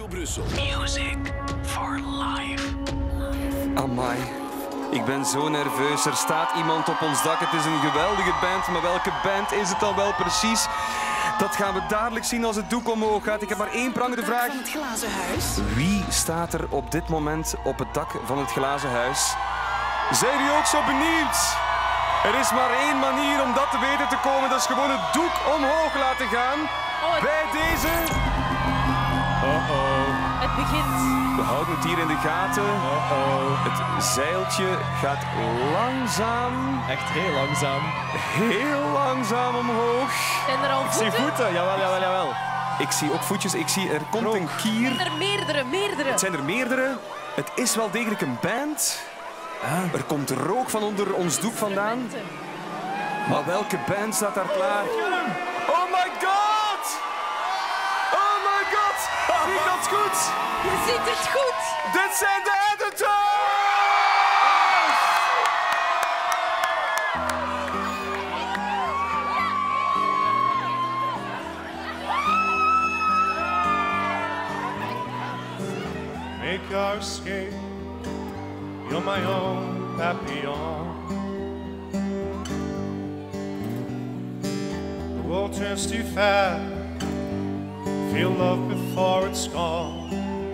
Radio Brussel. Music for life. Amai, ik ben zo nerveus. Er staat iemand op ons dak. Het is een geweldige band, maar welke band is het dan wel precies? Dat gaan we dadelijk zien als het doek omhoog gaat. Ik heb maar één prangende vraag. Van het glazen huis. Wie staat er op dit moment op het dak van het glazen huis? Zijn jullie ook zo benieuwd? Er is maar één manier om dat te weten te komen. Dat is gewoon het doek omhoog laten gaan. Bij deze... Het begint. We houden het hier in de gaten. Het zeiltje gaat langzaam... Echt heel langzaam. Heel langzaam omhoog. Zijn er al Ik zie voeten? voeten, jawel. Ik zie ook voetjes. Ik zie, er komt een kier. Zijn er meerdere? Het zijn er meerdere. Het is wel degelijk een band. Er komt rook van onder ons doek vandaan. Maar welke band staat daar klaar? Oh my god! Oh my god! Zie ik dat goed? Je ziet het goed. Dit zijn de Editors! Make our escape. You're my own papillon. The world turns too fast. Feel love before it's gone.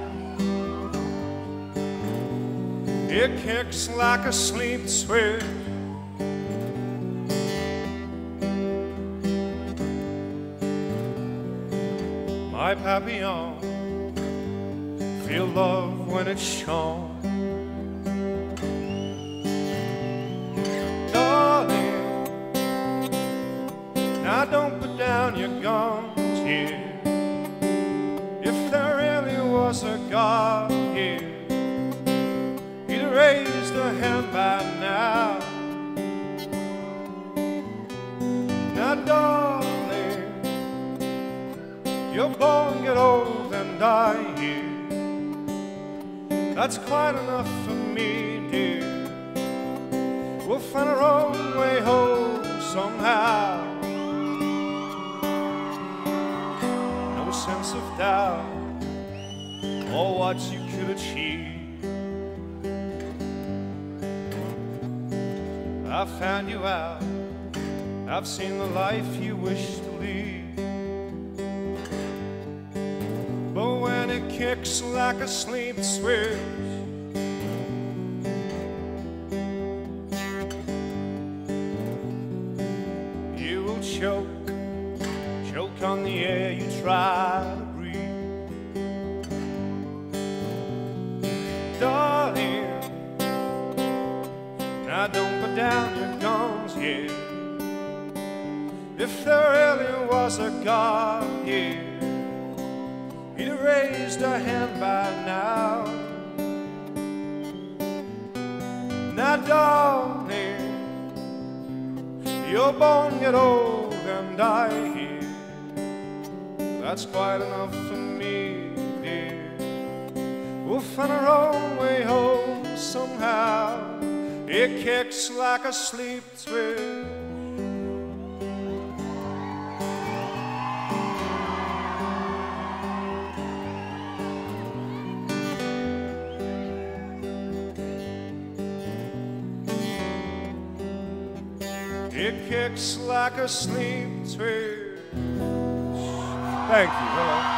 It kicks like a sleep switch. My papillon. Feel love when it's shown. Darling, now don't put down your guns here. If there really was a God here, he'd raised a hand by now. Now, darling, you're born, get old, and die here. That's quite enough for me, dear. We'll find our own way home somehow. No sense of doubt or what you could achieve. I found you out. I've seen the life you wish to lead. But when it kicks like a sleep switch, you will choke on the air you try to breathe. Darling, now don't put down your guns here. If there really was a God here, he'd raised a hand by now. Now, darling, you're born, get old, and die here. That's quite enough for me, dear. We'll find our own way home somehow. It kicks like a sleep switch. It kicks like a sleep switch. Thank you. Hello.